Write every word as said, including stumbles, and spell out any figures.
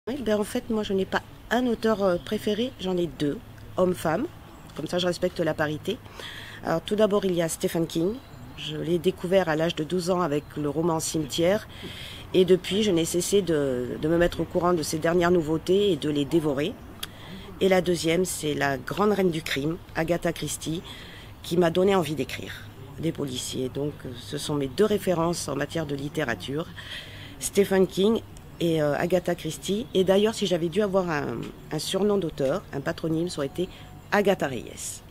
Oui, ben en fait, moi, je n'ai pas un auteur euh, préféré, j'en ai deux, hommes-femmes. Comme ça, je respecte la parité. Alors, tout d'abord, il y a Stephen King. Je l'ai découvert à l'âge de douze ans avec le roman Cimetière. Et depuis, je n'ai cessé de, de me mettre au courant de ses dernières nouveautés et de les dévorer. Et la deuxième, c'est la grande reine du crime, Agatha Christie, qui m'a donné envie d'écrire des policiers. Donc, ce sont mes deux références en matière de littérature. Stephen King et euh, Agatha Christie. Et d'ailleurs, si j'avais dû avoir un, un surnom d'auteur, un patronyme, ça aurait été Agatha Reyes.